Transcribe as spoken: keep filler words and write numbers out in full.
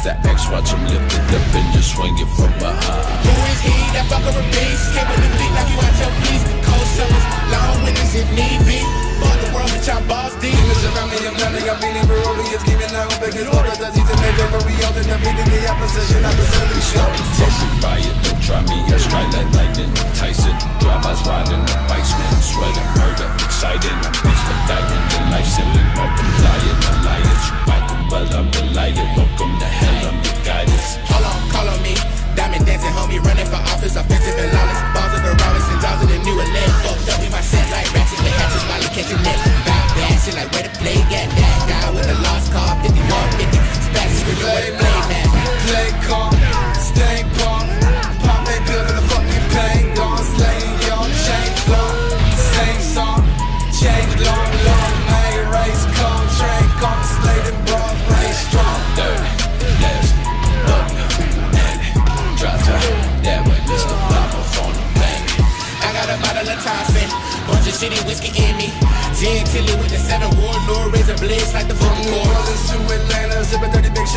the X, watch him lift it up and just swing it from behind. Who is he? That fucker a beast. Came with the fleet like you out your fleece. Cold summers, long winters if need be. Fuck the world with y'all boss deep. Niggas around me, I'm drowning, I'm feeling Barolius. Keeping out biggest water, the season they go for real. Then defeating the opposition, I'm the city show. Fucking riot, don't try me, I strike like lightning. Tyson, drive-bys riding the bikes, man, sweating, murder, exciting. I'm expediting the life ceiling, multiplying the lions. Fighting, but I'm delighted. Welcome to hell, I'm your guidance. Hold on, call on me. Diamond dancing, homie, running for office, offensive and lawless. Balls of the Robinson, dolls of the new Atlantic. Fucked up in my set like ratchets, the hatches while catching nets. Bout bad shit like where to play, got that guy with a lost car, fifty-one fifty. Spats screaming where to play, man. Play calm, stay calm. Pop ain't good in the fucking pain. Gone slaying, y'all chain flow. Same song, change long, long. Main race, cold train, gone slaying, broad race, strong. Dirty, nasty, ugly, natty. Drop top, that way, Mister Pop off on the bang. I got a bottle of Thompson, bunch of shitty whiskey in me. Gin Tilly with the seven warlord, razor blades like the From fucking New chorus. Orleans to Atlanta, sipping dirty big